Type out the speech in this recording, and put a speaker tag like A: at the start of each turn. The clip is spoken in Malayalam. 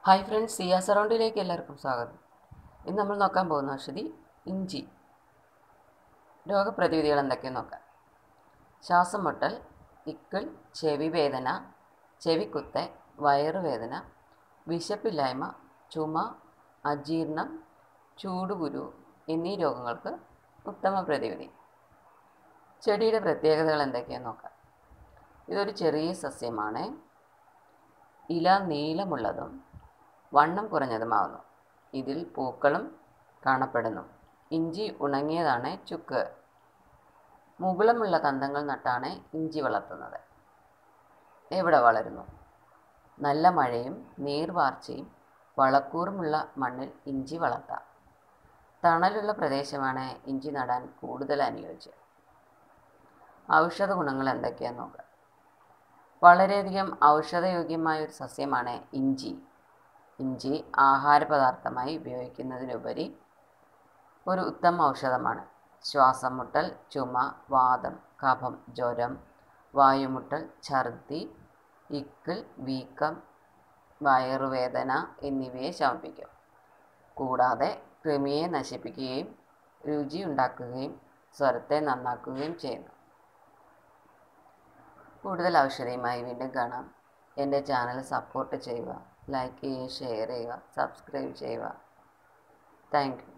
A: ഹായ് ഫ്രണ്ട്സ്, സിയാ സറൗണ്ടിലേക്ക് എല്ലാവർക്കും സ്വാഗതം. ഇന്ന് നമ്മൾ നോക്കാൻ പോകുന്ന ഔഷധി ഇഞ്ചി. രോഗപ്രതിവിധികൾ എന്തൊക്കെയെന്ന് നോക്കാം. ശ്വാസം മുട്ടൽ, ഇക്കിൾ, ചെവി വേദന, ചെവിക്കുത്ത്, വയറുവേദന, വിശപ്പില്ലായ്മ, ചുമ, അജീർണം, ചൂടുകുരു എന്നീ രോഗങ്ങൾക്ക് ഉത്തമ പ്രതിവിധി. ചെടിയുടെ പ്രത്യേകതകൾ എന്തൊക്കെയെന്ന് നോക്കാം. ഇതൊരു ചെറിയ സസ്യമാണ്. ഇല നീളമുള്ളതും വണ്ണം കുറഞ്ഞതുമാവുന്നു. ഇതിൽ പൂക്കളും കാണപ്പെടുന്നു. ഇഞ്ചി ഉണങ്ങിയതാണ് ചുക്ക്. മുകുളമുള്ള കന്തങ്ങൾ നട്ടാണ് ഇഞ്ചി വളർത്തുന്നത്. എവിടെ വളരുന്നു? നല്ല മഴയും നീർവാർച്ചയും വളക്കൂറുമുള്ള മണ്ണിൽ ഇഞ്ചി വളർത്താം. തണലുള്ള പ്രദേശമാണ് ഇഞ്ചി നടാൻ കൂടുതൽ അനുയോജ്യം. ഔഷധ ഗുണങ്ങൾ എന്തൊക്കെയാണെന്ന് നോക്കാം. വളരെയധികം ഔഷധയോഗ്യമായ ഒരു സസ്യമാണ് ഇഞ്ചി. ഇഞ്ചി ആഹാര പദാർത്ഥമായി ഉപയോഗിക്കുന്നതിനുപരി ഒരു ഉത്തമ ഔഷധമാണ്. ശ്വാസം മുട്ടൽ, ചുമ, വാതം, കഫം, ജ്വരം, വായുമുട്ടൽ, ഛർദി, ഇക്കിൾ, വീക്കം, വയറുവേദന എന്നിവയെ ശമിപ്പിക്കും. കൂടാതെ കൃമിയെ നശിപ്പിക്കുകയും രുചി ഉണ്ടാക്കുകയും സ്വരത്തെ നന്നാക്കുകയും ചെയ്യുന്നു. കൂടുതൽ ഔഷധിയുമായി വീണ്ടും കാണാം. എൻ്റെ ചാനൽ സപ്പോർട്ട് ചെയ്യുക, ലൈക്ക് ചെയ്യുക, ഷെയർ ചെയ്യുക, സബ്സ്ക്രൈബ് ചെയ്യുക. Thank U.